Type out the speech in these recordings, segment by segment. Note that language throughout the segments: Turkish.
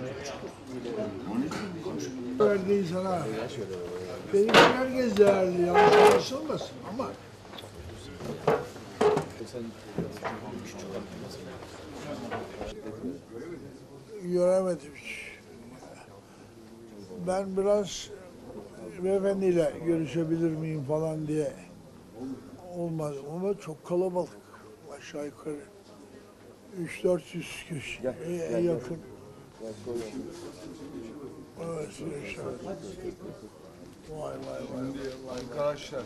Verdiği sana. Benim herkes değerli, yanlış anlaşılmasın ama göremedim hiç. Ben biraz beyefendiyle görüşebilir miyim falan diye olmadı ama çok kalabalık. Aşağı yukarı 300-400 kişiye yakın. Evet, vay. Arkadaşlar,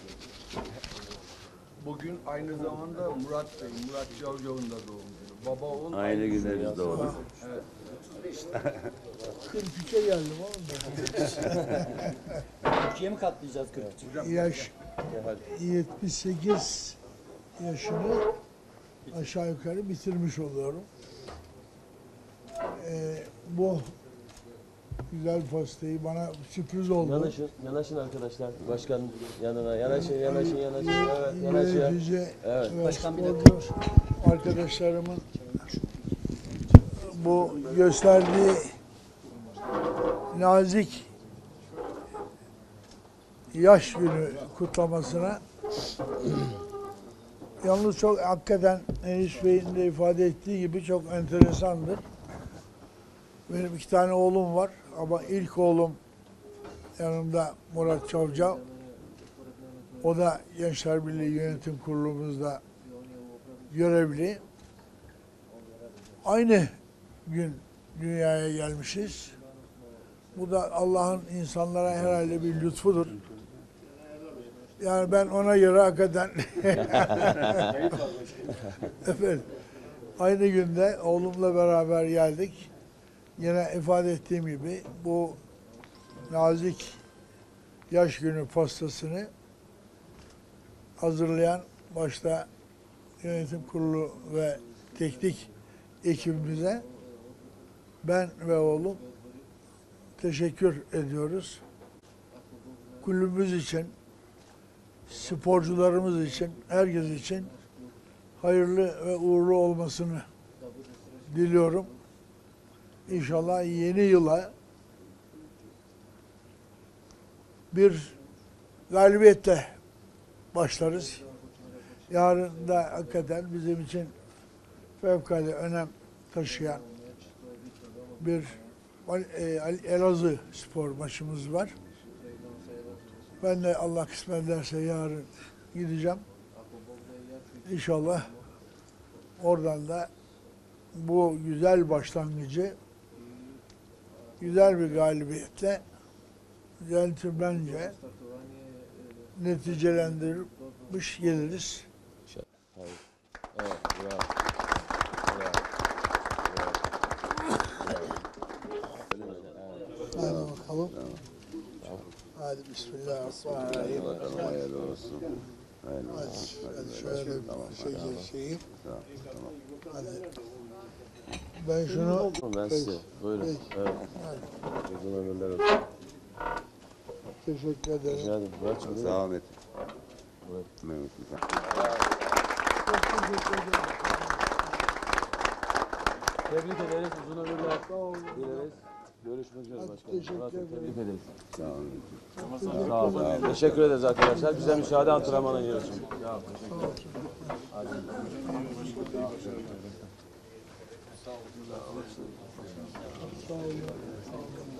bugün aynı zamanda Murat Bey, Murat Cavcav'ın da doğum günü. Baba oğul Aynı günde biz doğduk. Evet. 43'e geldim oğlum. 2'ye mi katlayacağız 43'ü? Yaş 78 yaşını aşağı yukarı bitirmiş oluyorum. Bu güzel pastayı bana sürpriz oldu. Yanaşın arkadaşlar. Başkan yanına. Yanaşın. Evet, yanaşın. Yönetici Evet. ve Başkan bir sporcu arkadaşlarımın bu gösterdiği nazik yaş günü kutlamasına yalnız çok hakikaten Enis Bey'in de ifade ettiği gibi çok enteresandır. Benim 2 tane oğlum var ama ilk oğlum yanımda Murat Çavcav. O da Gençler Birliği Yönetim Kurulumuzda görevli. Aynı gün dünyaya gelmişiz. Bu da Allah'ın insanlara herhalde bir lütfudur. Yani ben ona göre hakikaten evet, aynı günde oğlumla beraber geldik. Yine ifade ettiğim gibi bu nazik yaş günü pastasını hazırlayan başta yönetim kurulu ve teknik ekibimize ben ve oğlum teşekkür ediyoruz. Kulübümüz için, sporcularımız için, herkes için hayırlı ve uğurlu olmasını diliyorum. İnşallah yeni yıla bir galibiyetle başlarız. Yarın da hakikaten bizim için fevkalade önem taşıyan bir Elazığ spor maçımız var. Ben de Allah kısmet ederse yarın gideceğim. İnşallah oradan da bu güzel başlangıcı güzel bir galibiyetle centilmence neticelendirmiş geliriz. Evet, bravo. Hadi bakalım. Hadi bismillahirrahmanirrahim. Hayırlı olsun. Hayırlı Hadi, olsun. hadi şöyle bir şeyi. Hadi. Ben şunu... Ben size. Buyurun. Peki. Evet. Hadi. Uzun ömürler olsun. Teşekkür ederim. Rica ederim. Murat'cığım, buyurun. Sağ ol Metin. Evet. Mehmet Hocam. Çok teşekkür ederim. Tebrik ederiz. Uzun ömürler dileriz. Görüşmek üzere Hadi, başkanım. teşekkür Murat'cığım, ederim. tebrik ederiz. Sağ ol Metin. Sağ olun. Teşekkür ederiz arkadaşlar. Bize müsaade antrenmana giriyoruz. Sağ olun.